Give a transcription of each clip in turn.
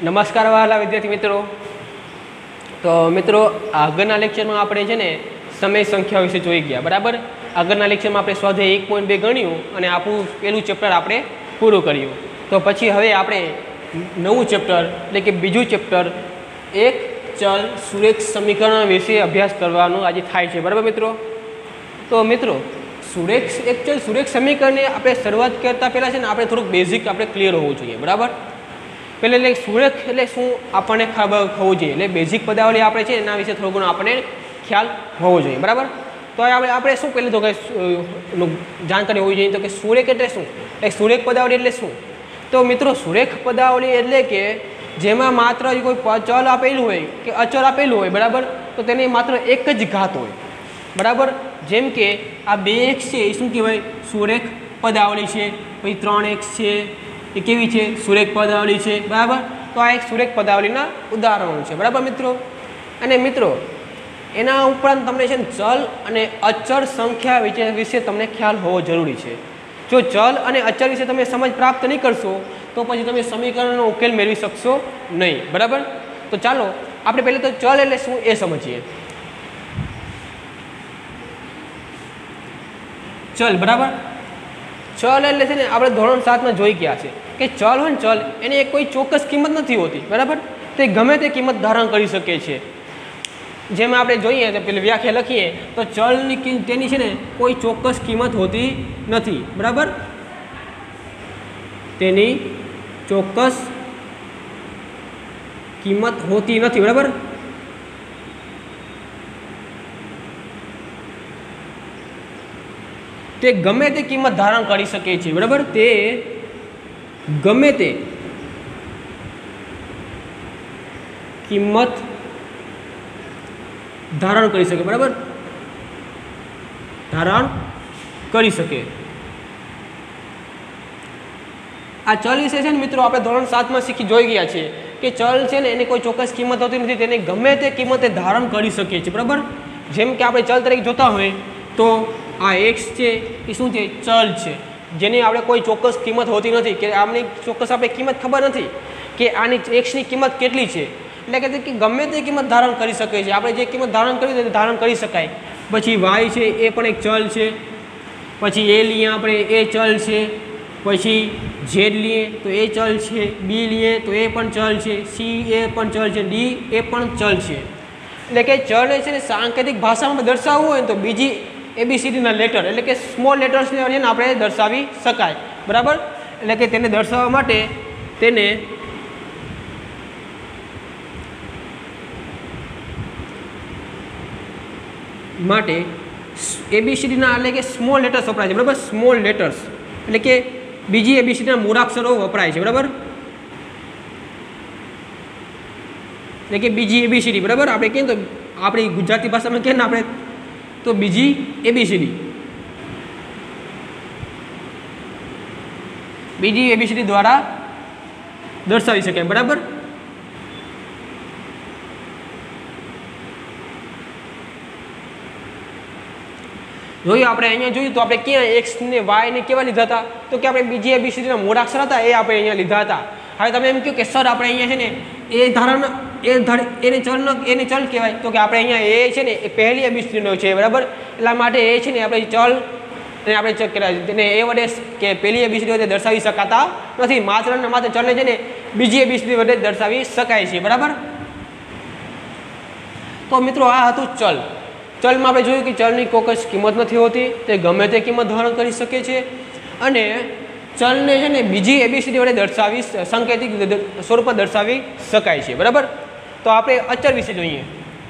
નમસ્કાર વહાલા વિદ્યાર્થી મિત્રો। તો મિત્રો આગળના લેક્ચરમાં આપણે છે ને સમય સંખ્યા વિશે જોઈ ગયા બરાબર। આગળના લેક્ચરમાં આપણે સ્વાધ્યાય 1.2 ગણ્યું અને આપણું પહેલું ચેપ્ટર આપણે પૂરું કર્યું। તો પછી હવે આપણે નવું ચેપ્ટર એટલે કે બીજું ચેપ્ટર એક ચલ સુરેખ સમીકરણ વિશે અભ્યાસ કરવાનો આજે થાય છે બરાબર મિત્રો। તો મિત્રો એક ચલ સુરેખ સમીકરણની આપણે શરૂઆત કરતા પહેલાં છે ને આપણે થોડુંક બેઝિક આપણે ક્લિયર હોવું જોઈએ બરાબર। पहले એટલે સુરેખ એટલે શું આપણને ખબર હોવું જોઈએ, એટલે બેઝિક પદાવલી આપણે છે એના વિશે થોડો ઘણો આપણને ખ્યાલ હોવો જોઈએ બરાબર। તો આપણે શું પહેલે તો કે જાણકારી હોવી જોઈએ તો કે સુરેખ એટલે શું, એટલે સુરેખ પદાવલી એટલે શું। તો મિત્રો સુરેખ પદાવલી એટલે કે જેમાં માત્ર કોઈ ચલ આપેલું હોય કે અચળ આપેલું હોય બરાબર, તો તેની માત્ર એક જ ઘાત હોય બરાબર। જેમ કે આ 2x છે એ શું કહેવાય, સુરેખ પદાવલી છે। પછી 3x છે એ કેવી છે, સુરેખ પદાવલી છે બરાબર। તો આ એક સુરેખ પદાવલીના ઉદાહરણો છે બરાબર મિત્રો। અને મિત્રો એના ઉપરાંત તમને છે ને ચલ અને અચળ સંખ્યા વિશે તમને ખ્યાલ હોવો જરૂરી છે। જો ચલ અને અચળ વિશે તમે સમજ પ્રાપ્ત નહીં કરશો તો પછી તમે સમીકરણનો ઉકેલ મેળવી શકશો નહીં બરાબર। તો ચાલો આપણે પહેલાં તો ચલ એટલે શું એ સમજીએ। ચલ બરાબર, ચલ એટલે છે ને આપણે ધોરણ 7માં જોઈ ગયા છે કે ચલ હોય ને ચલ એની એક કોઈ ચોક્કસ કિંમત નથી હોતી બરાબર, તે ગમે તે કિંમત ધારણ કરી શકે છે। જેમાં આપણે જોઈએ તો પેલી વ્યાખ્યા લખીએ તો ચલની તેની છે ને કોઈ ચોક્કસ કિંમત હોતી નથી બરાબર, તેની ચોક્કસ કિંમત હોતી નથી બરાબર। તે ગમે તે કિંમત ધારણ કરી શકે છે બરાબર, તે ગમે તે કિંમત ધારણ કરી શકે બરાબર, ધારણ કરી શકે। આ ચલ વિશે છે ને મિત્રો આપણે ધોરણ 7માં શીખી જોઈ ગયા છીએ કે ચલ છે ને એની કોઈ ચોક્કસ કિંમત હોતી નથી, તેને ગમે તે કિંમતે ધારણ કરી શકે છે બરાબર। જેમ કે આપણે ચલ તરીકે જોતા હોય તો આ x છે એ શું છે, ચલ છે, જેની આપણે કોઈ ચોક્કસ કિંમત હોતી નથી કે આમની ચોક્કસ આપણે કિંમત ખબર નથી કે આની xની કિંમત કેટલી છે, એટલે કે ગમે તે કિંમત ધારણ કરી શકે છે। આપણે જે કિંમત ધારણ કરી તે ધારણ કરી શકાય। પછી y છે એ પણ એક ચલ છે, પછી a લઈએ આપણે એ ચલ છે, પછી z લઈએ તો એ ચલ છે, b લઈએ તો એ પણ ચલ છે, c એ પણ ચલ છે, d એ પણ ચલ છે। એટલે કે ચલને છે ને સાંકેતિક ભાષામાં દર્શાવવું હોય તો બીજી ABCDના લેટર એટલે કે સ્મોલ લેટર્સને આપણે દર્શાવી શકાય બરાબર। એટલે કે તેને દર્શાવવા માટે તેને ABCDના એટલે કે સ્મોલ લેટર્સ વપરાય છે બરાબર, સ્મોલ લેટર્સ એટલે કે બીજી ABCDના મૂળાક્ષરો વપરાય છે બરાબર, એટલે કે બીજી ABCD બરાબર। આપણે કહીએ તો આપણી ગુજરાતી ભાષામાં કહીએ ને આપણે તો બીજી ABCD, બીજી ABCD દ્વારા દર્શાવી શકાય બરાબર। જોયું આપણે અહીંયા જોયું તો આપણે ક્યાં x ને y ને કેવા લીધા હતા, તો કે આપણે બીજી ABCDના મૂળાક્ષર હતા એ આપણે અહીંયા લીધા હતા। હવે તમે એમ કહ્યું કે સર આપણે અહીંયા છે ને એને ચલ કહેવાય, તો કે આપણે અહીંયા એ છે ને એ પહેલી ABCDનો છે બરાબર, એટલા માટે એ છે ને આપણે ચલ અને આપણે તેને એ વડે કે પહેલી ABCD વડે દર્શાવી શકાતા નથી, માત્ર ને માત્ર ચલને છે ને બીજી ABCD વડે દર્શાવી શકાય છે બરાબર। તો મિત્રો આ હતું ચલ। ચલમાં આપણે જોયું કે ચલની ચોક્કસ કિંમત નથી હોતી, તે ગમે તે કિંમત ધારણ કરી શકે છે અને ચલને છે ને બીજી ABCD વડે દર્શાવી સંકેતિક સ્વરૂપમાં દર્શાવી શકાય છે બરાબર। તો આપણે અચળ વિશે જોઈએ।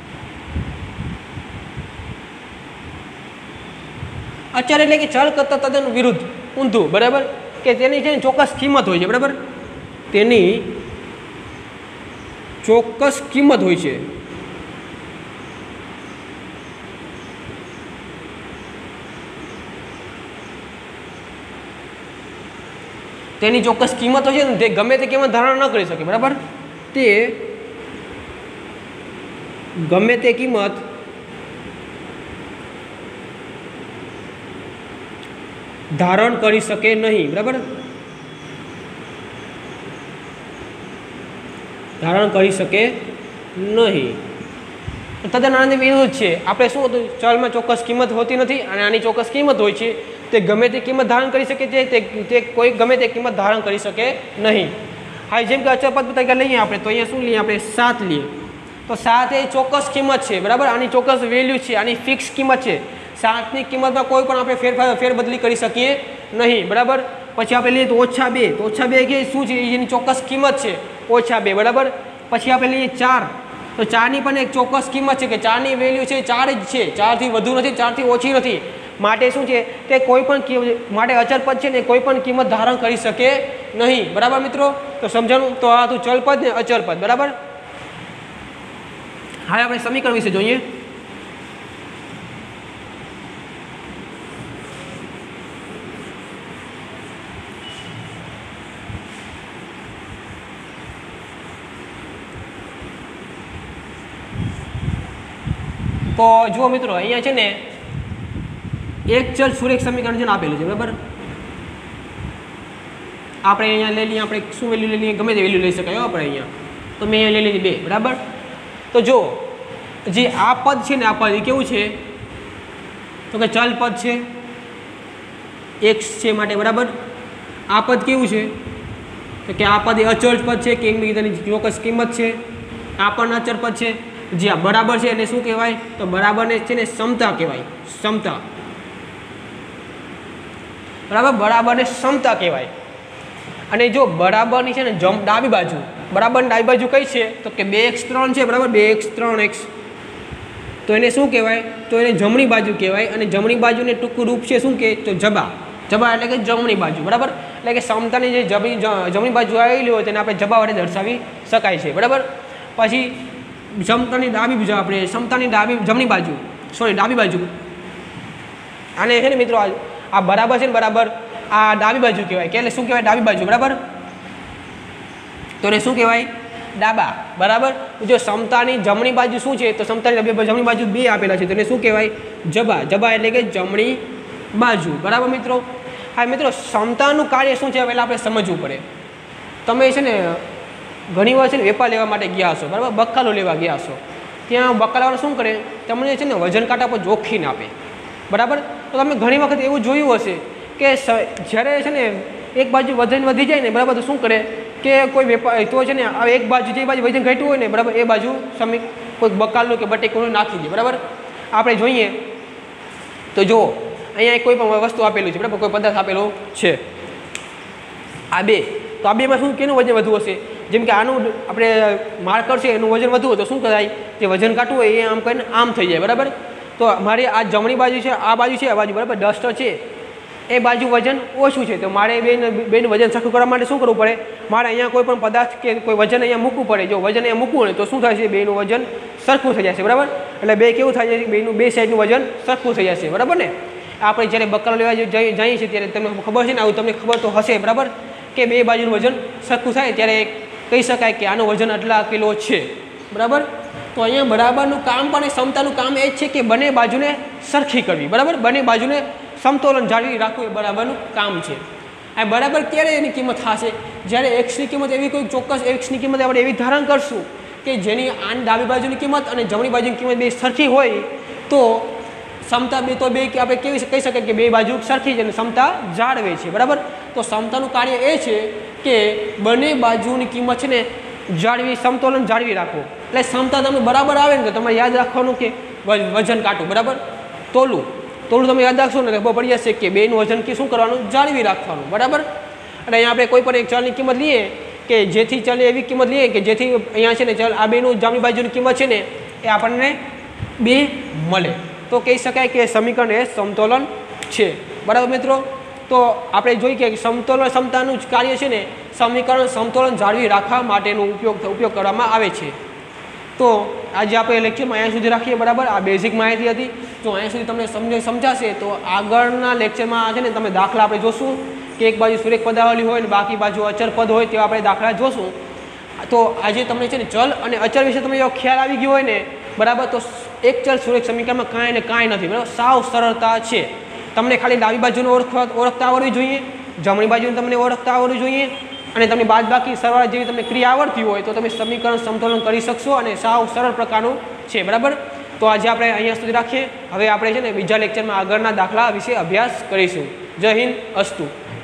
અચળ એટલે કે ચલ કરતા તદ્દન વિરુદ્ધ ઊંધું બરાબર, કે તેની છે ને ચોક્કસ કિંમત હોય છે બરાબર, તેની ચોક્કસ કિંમત હોય છે। તેની ચોક્કસ કિંમત હોય છે ને તે ગમે તે કિંમત ધારણ ન કરી શકે બરાબર, તે ગમે તે કિંમત ધારણ કરી શકે નહીં બરાબર। ધારણ કરી શકે નહીં. તદ્દન આની વિરુદ્ધ છે. આપણે શું હતું, ચલમાં ચોક્કસ કિંમત હોતી નથી અને આની ચોક્કસ કિંમત હોય છે. તે ગમે તે કિંમત ધારણ કરી શકે છે, તે કોઈ ગમે તે કિંમત ધારણ કરી શકે નહીં. હા, જેમ કે અચળ પદ તરીકે લઈએ આપણે, તો અહીંયા શું લઈએ આપણે, 7 લઈએ. તો 7 એ ચોક્કસ કિંમત છે, બરાબર. આની ચોક્કસ વેલ્યુ છે, આની ફિક્સ કિંમત છે. 7ની કિંમતમાં કોઈ પણ આપણે ફેરબદલી કરી શકીએ નહીં, બરાબર. પછી આપણે લઈએ તો -2, તો -2 કે શું છે, એની ચોક્કસ કિંમત છે -2, બરાબર. પછી આપણે લઈએ 4, તો 4ની પણ એક ચોક્કસ કિંમત છે કે 4ની વેલ્યુ છે 4 જ છે, 4થી વધુ નથી, 4થી ઓછી નથી. માટે શું છે, તે કોઈ પણ માટે અચળ પદ છે ને કોઈ પણ કિંમત ધારણ કરી શકે નહીં, બરાબર મિત્રો. તો સમજાણું. તો આ હતું ચલ પદ ને અચળ પદ, બરાબર. હવે આપણે સમીકરણ વિશે જોઈએ. તો જુઓ મિત્રો, અહીંયા છે ને એક ચલ સુરેખ સમીકરણ છે ને આપેલું છે, બરાબર. આપણે અહીંયા લઈ લઈએ, આપણે શું વેલ્યુ લઈ લઈએ, ગમે તે વેલ્યુ લઈ શકાય આપણે અહીંયા. તો મેં અહીંયા લઈ લીધી 2, બરાબર. તો જો જે આ પદ છે ને, આ પદ એ કેવું છે, તો કે ચલ પદ છે, x છે માટે, બરાબર. આ પદ કેવું છે, તો કે આ પદ એ અચળ પદ છે કે એકબીજાની ચોક્કસ કિંમત છે. આ પણ અચળ પદ છે. જે આ બરાબર છે એને શું કહેવાય, તો બરાબરને છે ને સમતા કહેવાય, સમતા, બરાબર. બરાબરને સમતા કહેવાય. અને જો બરાબરની છે ને ડાબી બાજુ, બરાબરની ડાબી બાજુ કઈ છે, તો કે 2x 3 છે, બરાબર. 2x 3x, તો એને શું કહેવાય, તો એને જમણી બાજુ કહેવાય. અને જમણી બાજુને ટૂંકું રૂપ છે શું કે, તો જબા. જબા એટલે કે જમણી બાજુ, બરાબર. એટલે કે સમતાની જે જમણી બાજુ આવેલી હોય તેને આપણે જબા વડે દર્શાવી શકાય છે, બરાબર. પછી સમતાની ડાબી બાજુ, આપણે સમતાની જમણી બાજુ, ડાબી બાજુ, આને છે ને મિત્રો આ બરાબર છે ને, બરાબર. આ ડાબી બાજુ કહેવાય કે, એટલે શું કહેવાય, ડાબી બાજુ, બરાબર. તો એને શું કહેવાય, ડાબા, બરાબર. જો સમતાની જમણી બાજુ શું છે, તો સમતાની જમણી બાજુ 2 આપેલા છે, તો એને શું કહેવાય, જબા. જબા એટલે કે જમણી બાજુ, બરાબર મિત્રો. હા મિત્રો, સમતાનું કાર્ય શું છે પહેલાં આપણે સમજવું પડે. તમે છે ને ઘણી વાર છે ને વેપાર લેવા માટે ગયા હશો, બરાબર. બકાલો લેવા ગયા હશો, ત્યાં બકાલાવાળા શું કરે, તમને છે ને વજન કાંટા પર જોખીને આપે, બરાબર. તો તમે ઘણી વખત એવું જોયું હશે કે જ્યારે છે ને એક બાજુ વજન વધી જાય ને, બરાબર, તો શું કરે કે કોઈ વેપાર તો છે ને એક બાજુ જે બાજુ વજન ઘટ્યું હોય ને, બરાબર, એ બાજુ કોઈ બકાલું કે બટેકું નાખી દે, બરાબર. આપણે જોઈએ તો જુઓ, અહીંયા કોઈ પણ વસ્તુ આપેલું છે, બરાબર, કોઈ પદાર્થ આપેલો છે, આ 2. તો આ 2માં શું, કેનું વજન વધુ હશે, જેમ કે આનું આપણે માર્કર છે એનું વજન વધુ હોય તો શું કરાય, જે વજન કાઢવું હોય એ આમ કરીને આમ થઈ જાય, બરાબર. તો મારી આ જમણી બાજુ છે, આ બાજુ છે, આ બાજુ, બરાબર, ડસ્ટર છે, એ બાજુ વજન ઓછું છે. તો મારે બેનું વજન સરખું કરવા માટે શું કરવું પડે, મારે અહીંયા કોઈ પણ પદાર્થ કે કોઈ વજન અહીંયા મૂકવું પડે. જો વજન અહીંયા મૂકવું હોય તો શું થાય છે, બેનું વજન સરખું થઈ જશે, બરાબર. એટલે 2 કેવું થાય છે, બેનું 2 સાઈડનું વજન સરખું થઈ જશે, બરાબર ને. આપણે જ્યારે બકાલો લેવા જઈએ છીએ ત્યારે તમને ખબર છે ને, આવું તમને ખબર તો હશે, બરાબર, કે 2 બાજુનું વજન સરખું થાય ત્યારે કહી શકાય કે આનું વજન આટલા કિલો છે, બરાબર. તો અહીંયા બરાબરનું કામ પણ સમતાનું કામ એ જ છે કે બંને બાજુને સરખી કરવી, બરાબર. બંને બાજુને સમતોલન જાળવી રાખવું એ બરાબરનું કામ છે. આ બરાબર ક્યારે એની કિંમત થશે, જ્યારે એક્સની કિંમત એવી કોઈ ચોક્કસ એક્સની કિંમત આપણે એવી ધારણ કરશું કે જેની આની ડાબી બાજુની કિંમત અને જમણી બાજુની કિંમત 2 સરખી હોય, તો સમતા તો 2 કે આપણે કહી શકીએ કે 2 બાજુ સરખી છે અને સમતા જાળવે છે, બરાબર. તો સમતાનું કાર્ય એ છે કે બંને બાજુની કિંમત છે ને જાળવી, સમતોલન જાળવી રાખવું. એટલે સમતા તમે બરાબર આવે ને તો તમારે યાદ રાખવાનું કે વજન કાંટું, બરાબર, તોલું તમે યાદ રાખશો ને ખબર પડી જશે કે 2નું વજન કે શું કરવાનું, જાળવી રાખવાનું, બરાબર. અને અહીંયા આપણે કોઈ પણ એક ચલની કિંમત લઈએ કે જેથી ચલની એવી કિંમત લઈએ કે જેથી અહીંયા છે ને ચલ આ 2નું જમણી બાજુની કિંમત છે ને એ આપણને 2 મળે, તો કહી શકાય કે સમીકરણ એ સમતોલન છે, બરાબર મિત્રો. તો આપણે જોઈ કે સમતોલન સમતાનું જ કાર્ય છે ને સમીકરણ સમતોલન જાળવી રાખવા માટેનો ઉપયોગ કરવામાં આવે છે. તો આજે આપણે લેક્ચરમાં અહીંયા સુધી રાખીએ, બરાબર. આ બેઝિક માહિતી હતી. જો અહીંયા સુધી તમને સમજાશે તો આગળના લેક્ચરમાં છે ને તમે દાખલા આપણે જોશું કે એક બાજુ સુરેખ પદાવલી હોય ને બાકી બાજુ અચળ પદ હોય તેવા આપણે દાખલા જોશું. તો આજે તમને છે ને ચલ અને અચળ વિશે તમને એવો ખ્યાલ આવી ગયો હોય ને, બરાબર, તો એક ચલ સુરેખ સમીકરણમાં કાંઈ ને કાંઈ નથી, બરાબર. સાવ સરળતા છે. તમને ખાલી ડાબી બાજુને ઓળખતા આવડવી જોઈએ, જમણી બાજુને તમને ઓળખતા આવડવું જોઈએ, અને તમને બાદબાકી સરવાળા જેવી તમને ક્રિયા આવડતી હોય તો તમે સમીકરણ સમતોલન કરી શકશો અને સાવ સરળ પ્રકારનું છે. બરાબર, તો આજે આપણે અહીંયા સુધી રાખીએ. હવે આપણે છે ને બીજા લેક્ચરમાં આગળના દાખલા વિશે અભ્યાસ કરીશું. જય હિન્દ, અસ્તુ.